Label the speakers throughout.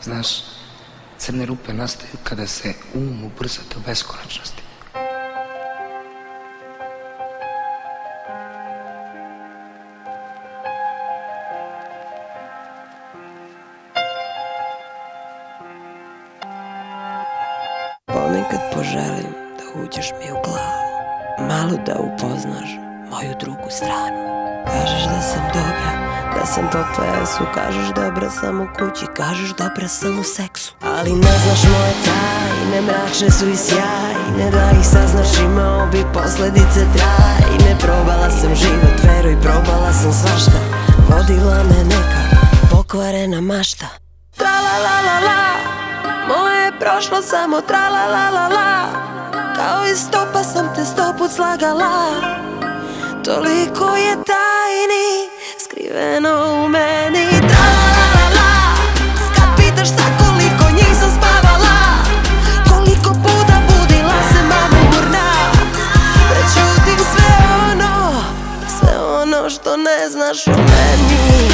Speaker 1: Znaš, crne rupe nastaju kada se ubrza do beskonačnosti.
Speaker 2: Ponekad poželim da uđeš mi u glavu, malo da upoznaš moju drugu stranu. Kažeš da sam dobra, da sam po plesu, kažeš dobra sam u kući, kažeš dobra sam u seksu. Ali ne znaš moje tajne, mračne su i sjajne, da ih saznaš imao bi posledice trajne. Probala sam život, veruj, probala sam svašta, vodila me neka pokvarena mašta. Tra la la la la, moje je prošlo samo tra la la la la, kao iz stopa sam te 100 put slagala. Toliko je tajni skriveno u meni. Tra la la la, kad pitaš sa koliko njih sam spavala, koliko puta budila se mamurna, prećutim sve ono što ne znaš o meni.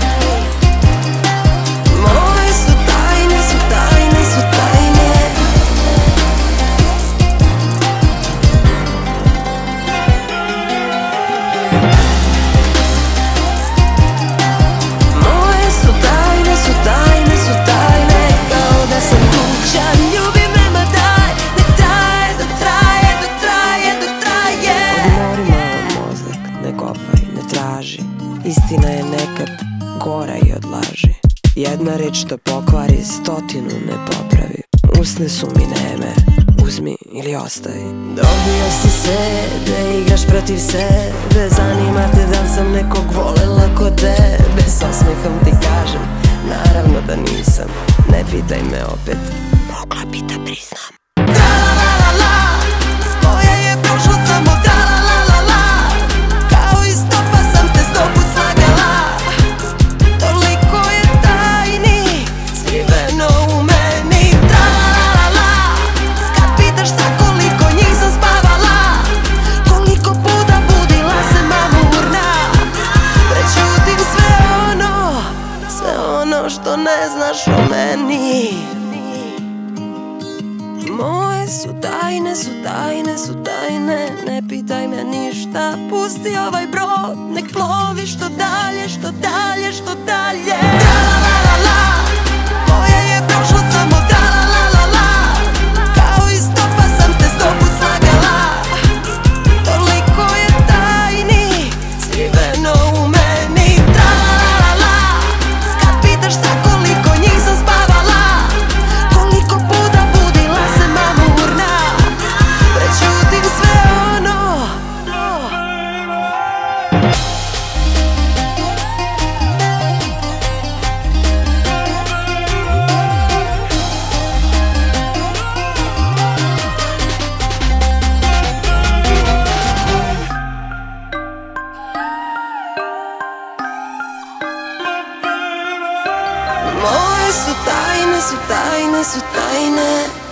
Speaker 2: Moje su tajne, su tajne, su tajne. Moje su tajne, su tajne, su tajne, kao da sam tučan. Ljubi me, ma daj, nek traje, da traje, da traje, da traje. Odmori malo mozak, ne kopaj, ne traži, istina je nekad gora i od laži. Jedna reč što pokvari, 100 ne popravi. Usne su mi neme, uzmi ili ostavi. Dobio si se da igraš protiv sebe, zanima te da li sam nekog volela ko tebe. S osmehom ti kažem, naravno da nisam, ne pitaj me opet, mogla bi da priznam. Tra la la la la, moja je prošlo samo tra la la la la, kao iz stopa sam te 100 put slagala. Toliko je tajni skriveno u meni. Tra la la la, kad pitaš sa koliko njih sam spavala, koliko puta budila se mamurna, prećutim sve ono što ne znaš o meni. Moje su tajne, su tajne, su tajne, ne pitaj me ništa, pusti ovaj brod, nek plovi što dalje, što dalje, što dalje. Tra la la la, moja je prošlo samo tra la la la la, kao iz stopa sam te 100 put slagala. Toliko je tajni skriveno u meni. Tra la la la, kad pitaš sa koliko njih sam spavala, koliko puta budila se mamurna, prećutim sve ono. Moje su tajne, su tajne, su tajne.